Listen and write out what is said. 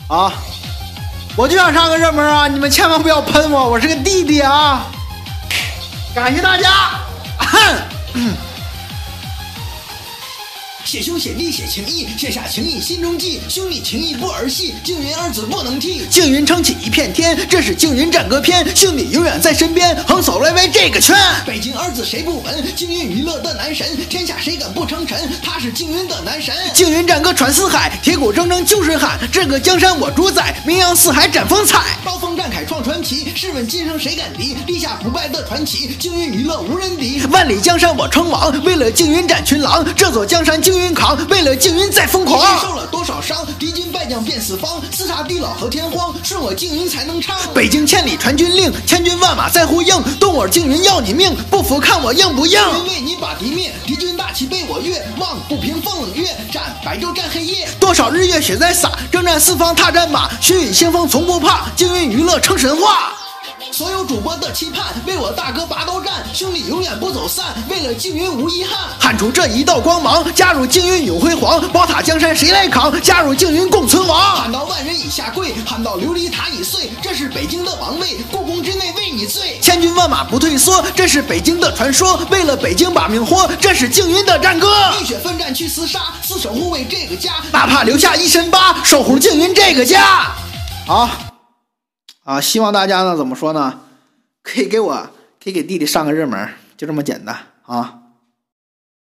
啊！我就想上个热门啊！你们千万不要喷我，我是个弟弟啊！感谢大家。 写兄写弟写情义，写下情义心中记。兄弟情义不儿戏，静云二字不能替。 静云撑起一片天，这是静云战歌篇。兄弟永远在身边，横扫来歪这个圈。 北京二字谁不闻？静云娱乐的男神，天下谁敢不称臣？他是静云的男神。 静云战歌传四海，铁骨铮铮就是喊，这个江山我主宰，名扬四海展风采。 刀锋战铠创传奇，试问今生谁敢敌？立下不败的传奇，静云娱乐无人敌。 万里江山我称王，为了静云斩群狼，这座江山静云扛，为了静云再疯狂。 受了多少伤，敌军败将遍四方，厮杀地老和天荒，顺我静云才能唱。 北京千里传军令，千军万马在呼应，动我静云要你命，不服看我硬不硬。 静云为你把敌灭，敌军大旗被我越，望不平风冷月，战白昼战黑夜。 多少日月雪在洒，征战四方踏战马，血雨腥风从不怕，静云娱乐成神话。 所有主播的期盼，为我大哥拔刀战，兄弟永远不走散，为了静云无遗憾。 喊出这一道光芒，加入静云永辉煌，宝塔江山谁来扛？加入静云共存亡。 喊到万人已下跪，喊到琉璃塔已碎，这是北京的王位，故宫之内为你醉。 千军万马不退缩，这是北京的传说，为了北京把命豁，这是静云的战歌。 浴血奋战去厮杀，厮守护卫这个家， 哪怕留下一身疤，守护静云这个家。好。希望大家呢，怎么说呢？可以给弟弟上个热门，就这么简单啊。